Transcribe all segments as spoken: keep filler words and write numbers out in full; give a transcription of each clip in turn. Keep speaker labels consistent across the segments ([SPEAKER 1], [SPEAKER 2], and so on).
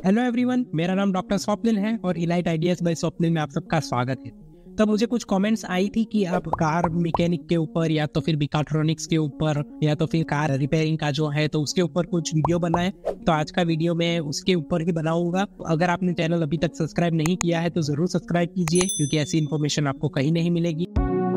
[SPEAKER 1] Hello everyone, मेरा नाम doctor Swapnil है और इलाइट आइडियाज बाय स्वप्निल में आप सबका स्वागत है। तब मुझे कुछ कमेंट्स आई थी कि आप कार मैकेनिक के ऊपर या तो फिर मेकाट्रॉनिक्स के ऊपर या तो फिर कार रिपेयरिंग का जो है तो उसके ऊपर कुछ वीडियो बनाए। तो आज का वीडियो मैं उसके ऊपर ही बनाऊंगा। अगर आपने चैनल अभी तक सब्सक्राइब नहीं किया है तो जरूर सब्सक्राइब कीजिए, क्योंकि ऐसी इन्फॉर्मेशन आपको कहीं नहीं मिलेगी।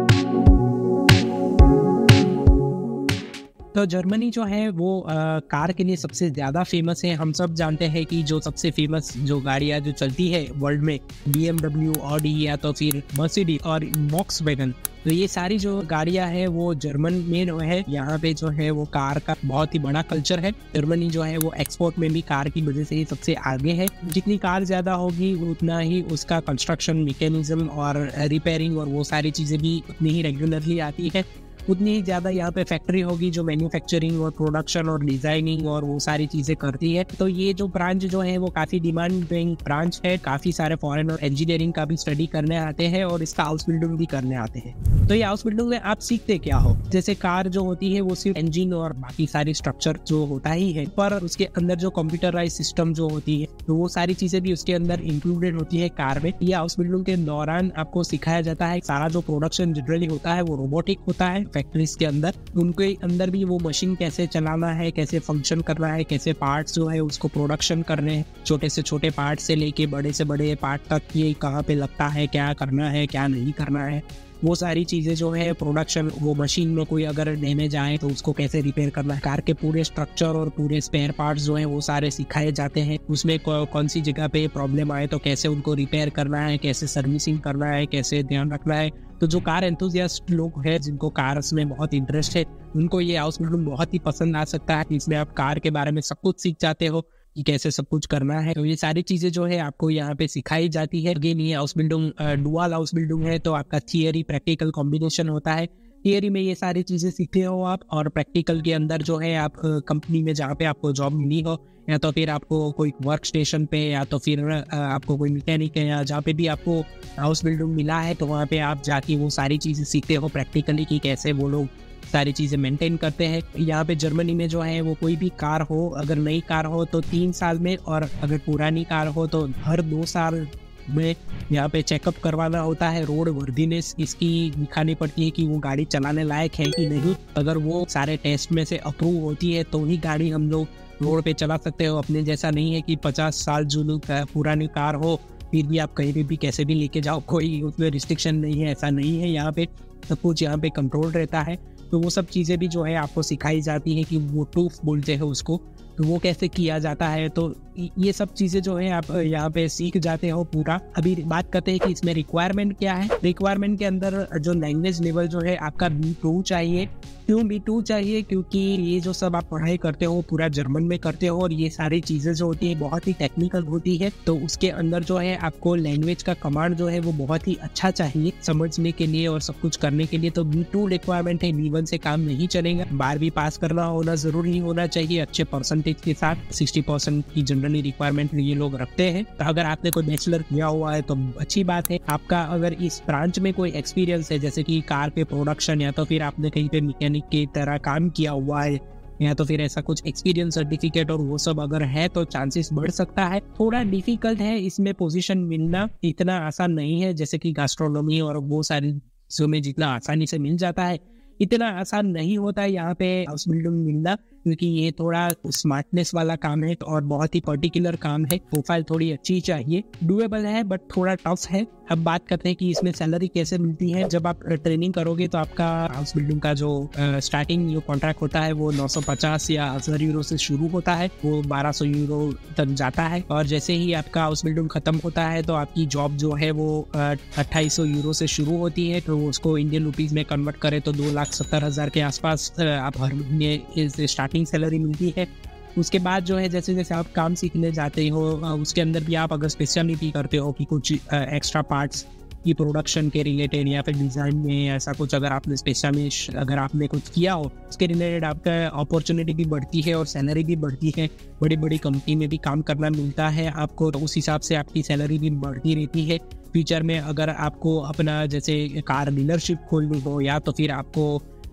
[SPEAKER 1] तो जर्मनी जो है वो आ, कार के लिए सबसे ज़्यादा फेमस है। हम सब जानते हैं कि जो सबसे फेमस जो गाड़ियाँ जो चलती है वर्ल्ड में, बी एम डब्ल्यू, ऑडी या तो फिर मर्सिडीज और वॉक्सवैगन, तो ये सारी जो गाड़ियाँ हैं वो जर्मन में जो है यहाँ पे जो है वो कार का बहुत ही बड़ा कल्चर है। जर्मनी जो है वो एक्सपोर्ट में भी कार की वजह से ही सबसे आगे है। जितनी कार ज़्यादा होगी उतना ही उसका कंस्ट्रक्शन मैकेनिज्म और रिपेयरिंग और वो सारी चीज़ें भी उतनी ही रेगुलरली आती है। उतनी ही ज़्यादा यहाँ पे फैक्ट्री होगी जो मैन्युफैक्चरिंग और प्रोडक्शन और डिजाइनिंग और वो सारी चीज़ें करती है। तो ये जो ब्रांच जो है वो काफ़ी डिमांडिंग ब्रांच है। काफ़ी सारे फॉरेन और इंजीनियरिंग का भी स्टडी करने आते हैं और इसका हाउस बिल्डिंग भी करने आते हैं। तो ये हाउस बिल्डिंग में आप सीखते क्या हो? जैसे कार जो होती है वो सिर्फ इंजन और बाकी सारी स्ट्रक्चर जो होता ही है, पर उसके अंदर जो कंप्यूटराइज सिस्टम जो होती है तो वो सारी चीज़ें भी उसके अंदर इंक्लूडेड होती है कार में। ये हाउस बिल्डिंग के दौरान आपको सिखाया जाता है। सारा जो प्रोडक्शन जनरली होता है वो रोबोटिक होता है फैक्ट्रीज के अंदर। उनके अंदर भी वो मशीन कैसे चलाना है, कैसे फंक्शन करना है, कैसे पार्ट्स जो है उसको प्रोडक्शन करने हैं, छोटे से छोटे पार्ट से लेके बड़े से बड़े पार्ट तक ये कहाँ पे लगता है, क्या करना है, क्या नहीं करना है, वो सारी चीज़ें जो है प्रोडक्शन। वो मशीन में कोई अगर डैमेज आए तो उसको कैसे रिपेयर करना है। कार के पूरे स्ट्रक्चर और पूरे स्पेयर पार्ट्स जो है वो सारे सिखाए जाते हैं। उसमें कौन सी जगह पे प्रॉब्लम आए तो कैसे उनको रिपेयर करना है, कैसे सर्विसिंग करना है, कैसे ध्यान रखना है। तो जो कार एंथुसियास्ट लोग हैं जिनको कार्स में बहुत इंटरेस्ट है, उनको ये हाउस बिल्डिंग बहुत ही पसंद आ सकता है। इसमें आप कार के बारे में सब कुछ सीख जाते हो कि कैसे सब कुछ करना है। तो ये सारी चीजें जो है आपको यहाँ पे सिखाई जाती है। अगेन ये house building dual house building है, तो आपका थियरी प्रैक्टिकल कॉम्बिनेशन होता है। थियरी में ये सारी चीजें सीखते हो आप, और प्रैक्टिकल के अंदर जो है आप कंपनी में जहाँ पे आपको जॉब मिली हो या तो फिर आपको कोई वर्क स्टेशन पे या तो फिर आपको कोई मैकेनिक है या जहाँ पे भी आपको हाउस बिल्डिंग मिला है, तो वहाँ पे आप जाके वो सारी चीजें सीखते हो प्रैक्टिकली कि कैसे वो लोग सारी चीज़ें मेंटेन करते हैं। यहाँ पे जर्मनी में जो है वो कोई भी कार हो, अगर नई कार हो तो तीन साल में, और अगर पुरानी कार हो तो हर दो साल में यहाँ पे चेकअप करवाना होता है। रोड वर्दीनेस इसकी दिखानी पड़ती है कि वो गाड़ी चलाने लायक है कि नहीं। अगर वो सारे टेस्ट में से अप्रूव होती है तो ही गाड़ी हम लोग रोड पे चला सकते हो। अपने जैसा नहीं है कि पचास साल जो पुरानी कार हो फिर भी आप कहीं पे भी कैसे भी लेके जाओ, कोई उसमें रिस्ट्रिक्शन नहीं है, ऐसा नहीं है। यहाँ पे सब कुछ यहाँ पे कंट्रोल रहता है। तो वो सब चीज़ें भी जो है आपको सिखाई जाती है कि वो टूफ बोलते हैं उसको, तो वो कैसे किया जाता है। तो ये सब चीज़ें जो है आप यहाँ पे सीख जाते हो पूरा। अभी बात करते हैं कि इसमें रिक्वायरमेंट क्या है। रिक्वायरमेंट के अंदर जो लैंग्वेज लेवल जो है आपका बी टू चाहिए। क्यों बी टू चाहिए? क्योंकि ये जो सब आप पढ़ाई करते हो पूरा जर्मन में करते हो और ये सारी चीज़ें जो होती है बहुत ही टेक्निकल होती है। तो उसके अंदर जो है आपको लैंग्वेज का कमांड जो है वो बहुत ही अच्छा चाहिए समझने के लिए और सब कुछ करने के लिए। तो बी टू रिक्वायरमेंट है, बी वन से काम नहीं चलेगा। बारहवीं पास करना होना जरूरी होना चाहिए अच्छे परसेंटेज के साथ। सिक्सटी परसेंट की जनरली रिक्वायरमेंट ये लोग रखते हैं। तो अगर आपने कोई बैचलर किया हुआ है तो अच्छी बात है। आपका अगर इस ब्रांच में कोई एक्सपीरियंस है, जैसे कि कार पे प्रोडक्शन या तो फिर आपने कहीं पे मैकेनिक की तरह काम किया हुआ है या तो फिर ऐसा कुछ एक्सपीरियंस सर्टिफिकेट और वो सब अगर है तो चांसेस बढ़ सकता है। थोड़ा डिफिकल्ट है इसमें पोजीशन मिलना, इतना आसान नहीं है जैसे कि गैस्ट्रोनॉमी और वो सारी चीजों में जितना आसानी से मिल जाता है इतना आसान नहीं होता है यहाँ पे हाउस बिल्डिंग मिलना, क्योंकि ये थोड़ा स्मार्टनेस वाला काम है और बहुत ही पर्टिकुलर काम है। प्रोफाइल थोड़ी अच्छी चाहिए। डुएबल है बट थोड़ा टफ है। अब बात करते हैं कि इसमें सैलरी कैसे मिलती है। जब आप ट्रेनिंग करोगे तो आपका हाउस बिल्डिंग का जो स्टार्टिंग जो कॉन्ट्रैक्ट होता है वो नौ सौ पचास या हजार यूरो से शुरू होता है, वो बारह सौ यूरो तक जाता है। और जैसे ही आपका हाउस बिल्डिंग खत्म होता है तो आपकी जॉब जो है वो अट्ठाईस सौ यूरो से शुरू होती है। तो उसको इंडियन रुपीज में कन्वर्ट करें तो दो लाख सत्तर हजार के आसपास आप हर महीने स्टार्टिंग सैलरी मिलती है। उसके बाद जो है जैसे जैसे आप काम सीखने जाते हो उसके अंदर भी आप अगर स्पेशलिटी करते हो कि कुछ एक्स्ट्रा पार्ट्स की प्रोडक्शन के रिलेटेड या फिर डिज़ाइन में ऐसा कुछ अगर आपने स्पेशलिस्ट अगर आपने कुछ किया हो उसके रिलेटेड आपका अपॉर्चुनिटी भी बढ़ती है और सैलरी भी बढ़ती है। बड़ी बड़ी कंपनी में भी काम करना मिलता है आपको, तो उस हिसाब से आपकी सैलरी भी बढ़ती रहती है। फ्यूचर में अगर आपको अपना जैसे कार डीलरशिप खोलनी हो या तो फिर आपको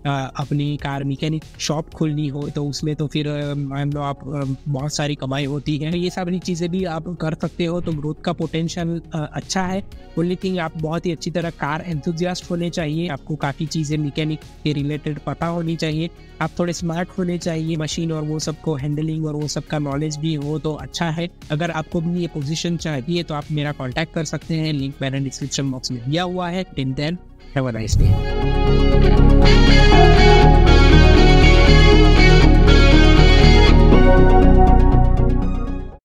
[SPEAKER 1] अपनी कार मैकेनिक शॉप खोलनी हो तो उसमें तो फिर मान लो आप बहुत सारी कमाई होती है। ये सारी चीज़ें भी आप कर सकते हो, तो ग्रोथ का पोटेंशियल अच्छा है। ओनली थिंग आप बहुत ही अच्छी तरह कार एंथुजियास्ट होने चाहिए, आपको काफ़ी चीज़ें मैकेनिक के रिलेटेड पता होनी चाहिए, आप थोड़े स्मार्ट होने चाहिए, मशीन और वो सब को हैंडलिंग और वो सब का नॉलेज भी हो तो अच्छा है। अगर आपको भी ये पोजीशन चाहिए तो आप मेरा कांटेक्ट कर सकते हैं, लिंक मैंने डिस्क्रिप्शन बॉक्स में दिया हुआ है। Till then have a nice day.